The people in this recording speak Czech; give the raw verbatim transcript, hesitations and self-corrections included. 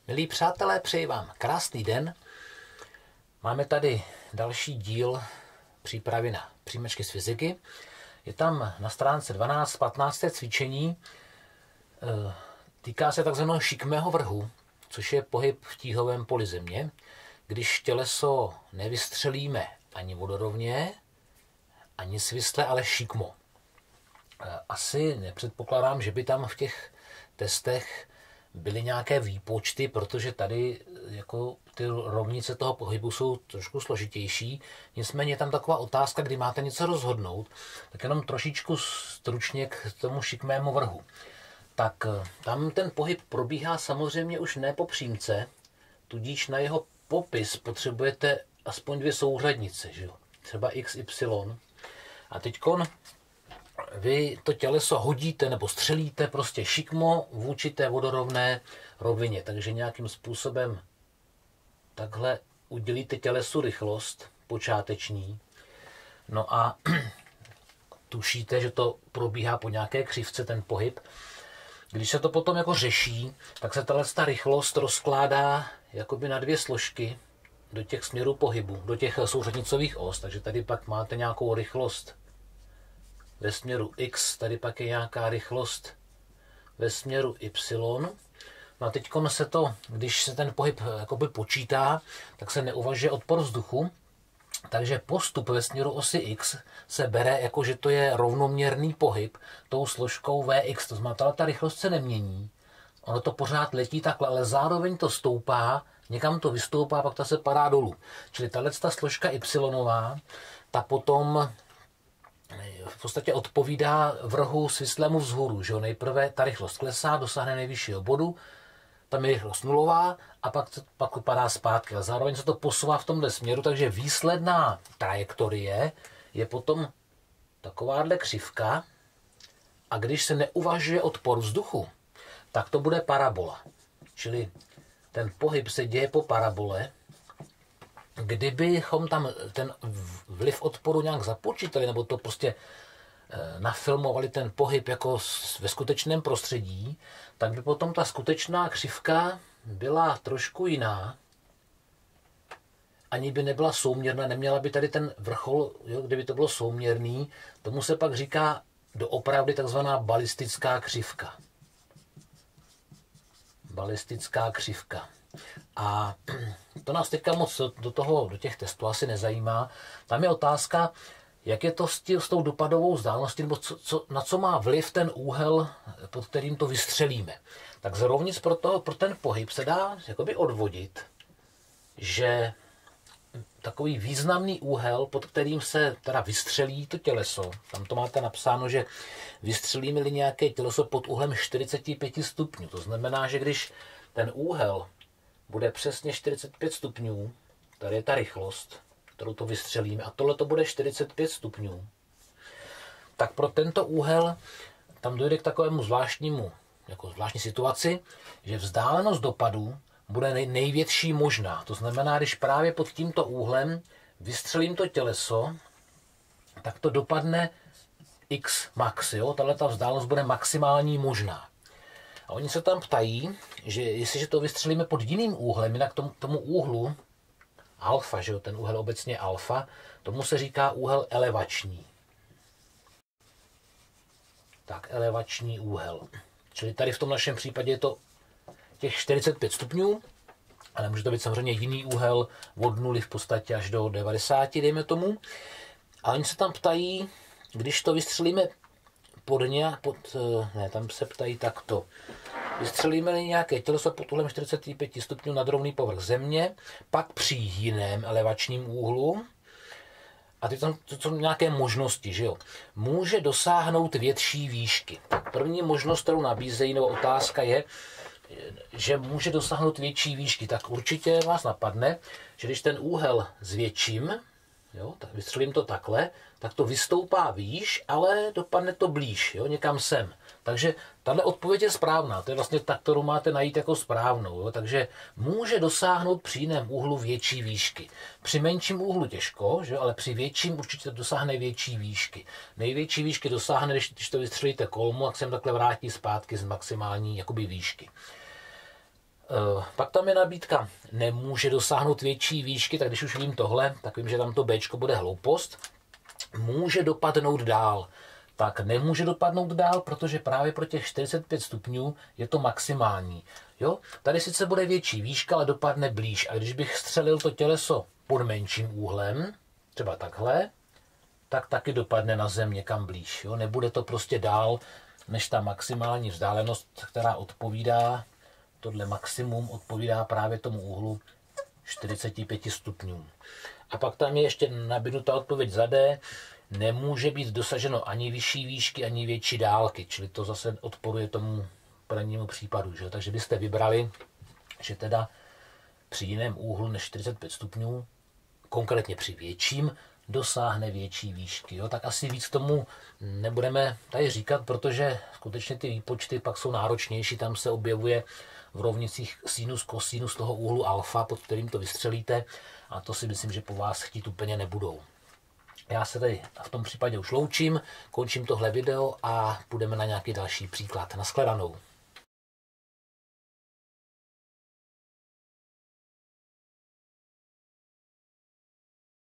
Milí přátelé, přeji vám krásný den. Máme tady další díl přípravy na příjmečky z fyziky. Je tam na stránce dvanáct patnáct cvičení. Týká se takzvaného šikmého vrhu, což je pohyb v tíhovém poli Země. Když těleso nevystřelíme ani vodorovně, ani svisle, ale šikmo. Asi nepředpokládám, že by tam v těch testech byly nějaké výpočty, protože tady jako ty rovnice toho pohybu jsou trošku složitější. Nicméně je tam taková otázka, kdy máte něco rozhodnout, tak jenom trošičku stručně k tomu šikmému vrhu. Tak tam ten pohyb probíhá samozřejmě už ne po přímce, tudíž na jeho popis potřebujete aspoň dvě souřadnice, že jo? Třeba x, y. A teďkon vy to těleso hodíte nebo střelíte prostě šikmo vůči té vodorovné rovině. Takže nějakým způsobem takhle udělíte tělesu rychlost počáteční. No a tušíte, že to probíhá po nějaké křivce ten pohyb. Když se to potom jako řeší, tak se ta rychlost rozkládá jakoby na dvě složky do těch směrů pohybu, do těch souřadnicových os. Takže tady pak máte nějakou rychlost ve směru x, tady pak je nějaká rychlost ve směru y. No a teď se to, když se ten pohyb jakoby počítá, tak se neuvažuje odpor vzduchu, takže postup ve směru osy x se bere jako, že to je rovnoměrný pohyb tou složkou vx, to znamená, ta rychlost se nemění, ono to pořád letí takhle, ale zároveň to stoupá, někam to vystoupá, pak to se padá dolů. Čili tato složka y, ta potom v podstatě odpovídá vrhu svislému vzhůru, že jo? Nejprve ta rychlost klesá, dosáhne nejvyššího bodu, tam je rychlost nulová a pak, pak upadá zpátky. A zároveň se to posouvá v tomhle směru, takže výsledná trajektorie je potom takováhle křivka a když se neuvažuje odpor vzduchu, tak to bude parabola. Čili ten pohyb se děje po parabole. Kdybychom tam ten vliv odporu nějak započítali, nebo to prostě nafilmovali ten pohyb jako ve skutečném prostředí, tak by potom ta skutečná křivka byla trošku jiná. Ani by nebyla souměrná, neměla by tady ten vrchol, jo, kdyby to bylo souměrný, tomu se pak říká doopravdy takzvaná balistická křivka. Balistická křivka. A to nás teďka moc do, toho, do těch testů asi nezajímá. Tam je otázka, jak je to s, tí, s tou dopadovou vzdáleností, nebo co, co, na co má vliv ten úhel, pod kterým to vystřelíme. Tak z rovnic pro, to, pro ten pohyb se dá jakoby odvodit, že takový významný úhel, pod kterým se teda vystřelí to těleso, tam to máte napsáno, že vystřelíme-li nějaké těleso pod úhlem čtyřicet pět stupňů. To znamená, že když ten úhel bude přesně čtyřicet pět stupňů, tady je ta rychlost, kterou to vystřelíme, a tohle to bude čtyřicet pět stupňů, tak pro tento úhel tam dojde k takovému zvláštnímu, jako zvláštní situaci, že vzdálenost dopadu bude nej, největší možná. To znamená, když právě pod tímto úhlem vystřelím to těleso, tak to dopadne x max, jo? Tahle ta vzdálenost bude maximální možná. A oni se tam ptají, že jestliže to vystřelíme pod jiným úhlem, jinak tomu, tomu úhlu alfa, že jo, ten úhel obecně alfa, tomu se říká úhel elevační. Tak, elevační úhel. Čili tady v tom našem případě je to těch čtyřicet pět stupňů, ale může to být samozřejmě jiný úhel od nuly v podstatě až do devadesáti, dejme tomu. A oni se tam ptají, když to vystřelíme pod nějak, pod, ne, tam se ptají takto. Vystřelíme-li nějaké těleso pod úhlem čtyřicet pět stupňů nad rovný povrch Země, pak při jiném elevačním úhlu, a ty tam to jsou nějaké možnosti, že jo, může dosáhnout větší výšky. Tak první možnost, kterou nabízejí, nebo otázka je, že může dosáhnout větší výšky. Tak určitě vás napadne, že když ten úhel zvětším, jo, tak vystřelím to takhle, tak to vystoupá výš, ale dopadne to blíž, jo, někam sem. Takže tahle odpověď je správná, to je vlastně ta, kterou máte najít jako správnou. Jo? Takže může dosáhnout při jiném úhlu větší výšky. Při menším úhlu těžko, že? Ale při větším určitě dosáhne větší výšky. Největší výšky dosáhne, když, když to vystřelíte kolmu, tak se takhle vrátí zpátky z maximální jakoby výšky. Pak tam je nabídka, nemůže dosáhnout větší výšky, tak když už vím tohle, tak vím, že tam to Bčko bude hloupost. Může dopadnout dál. Tak nemůže dopadnout dál, protože právě pro těch čtyřicet pět stupňů je to maximální. Jo? Tady sice bude větší výška, ale dopadne blíž. A když bych střelil to těleso pod menším úhlem, třeba takhle, tak taky dopadne na zem někam blíž. Jo? Nebude to prostě dál, než ta maximální vzdálenost, která odpovídá, tohle maximum odpovídá právě tomu úhlu čtyřicet pět stupňů. A pak tam je ještě nabídnutá odpověď za D. Nemůže být dosaženo ani vyšší výšky, ani větší dálky, čili to zase odporuje tomu prvnímu případu. Že? Takže byste vybrali, že teda při jiném úhlu než čtyřicet pět stupňů, konkrétně při větším, dosáhne větší výšky. Jo? Tak asi víc tomu nebudeme tady říkat, protože skutečně ty výpočty pak jsou náročnější, tam se objevuje v rovnicích sinus, kosinus toho úhlu alfa, pod kterým to vystřelíte, a to si myslím, že po vás chtít úplně nebudou. Já se tady v tom případě už loučím, končím tohle video a půjdeme na nějaký další příklad. Nashledanou.